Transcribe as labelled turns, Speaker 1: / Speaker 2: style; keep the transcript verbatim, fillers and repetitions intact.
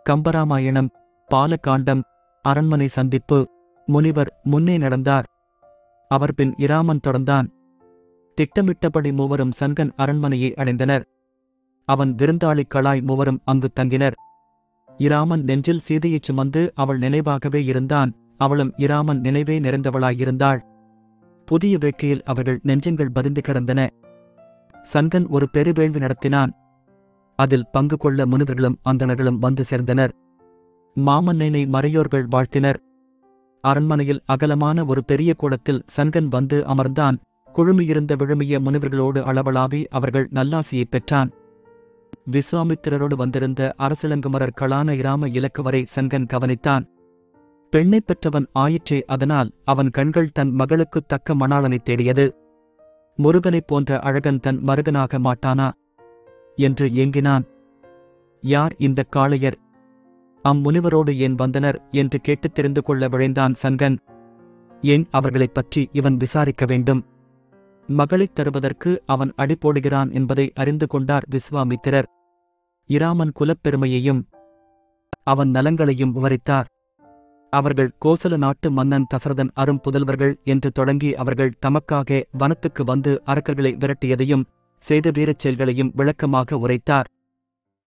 Speaker 1: கம்பராமாயணம், பாலகாண்டம், அரண்மனை சந்திப்பு. முனிவர் முன்னே நடந்தார். அவர் பின் இராமன் தொடர்ந்தான். திட்டமிட்டபடி மூவரும் சங்கன் அரண்மனையை அடைந்தனர். அவன் விருந்தாளிகளாய் மூவரும் அங்கு தங்கினர். இராமன் நெஞ்சில் சீதையைச் சுமந்து அவள் நினைவாகவே இருந்தான். அவளும் இராமன் நினைவே நிறைந்தவளாயிருந்தாள். புதிய வேட்கையில் அவர்கள் நெஞ்சங்கள் பதிந்து கிடந்தன. சங்கன் ஒரு பெருவேள்வி நடத்தினான். அதில் பங்கு கொள்ள முனிவர்களும் அந்தணர்களும் வந்து சேர்ந்தனர். மாமன்னனை மறையோர்கள் வாழ்த்தினர். அரண்மனையில் அகலமான ஒரு பெரிய கூடத்தில் சங்கன் வந்து அமர்ந்தான். குழுமியிருந்த விழுமிய முனிவர்களோடு அளவளாவி அவர்கள் நல்லாசியைப் பெற்றான். விஸ்வாமித்திரரோடு வந்திருந்த அரசிளங்குமரர்களான இராம இலக்குவரை சங்கன் கவனித்தான். பெண்ணைப் பெற்றவன் ஆயிற்றே, அதனால் அவன் கண்கள் தன் மகளுக்குத் தக்க மணாளனைத் தேடியது. முருகனைப் போன்ற அழகன் தன் மருகனாக மாட்டானா என்று ஏங்கினான். யார் இந்தக் காளையர்? அம்முனிவரோடு ஏன் வந்தனர் என்று கேட்டுத் தெரிந்து கொள்ள விழைந்தான் சங்கன். ஏன் அவர்களைப் பற்றி இவன் விசாரிக்க வேண்டும்? மகளைத் தருவதற்கு அவன் அடிபோடுகிறான் என்பதை அறிந்து கொண்டார் விஸ்வாமித்திரர். இராமன் குலப்பெருமையையும் அவன் நலங்களையும் விவரித்தார். அவர்கள் கோசல நாட்டு மன்னன் தசரதன் அரும் புதல்வர்கள் என்று தொடங்கி அவர்கள் தமக்காக வனத்துக்கு வந்து அரக்கர்களை விரட்டியதையும் செய்த வீரச் செயல்களையும் விளக்கமாக உரைத்தார்.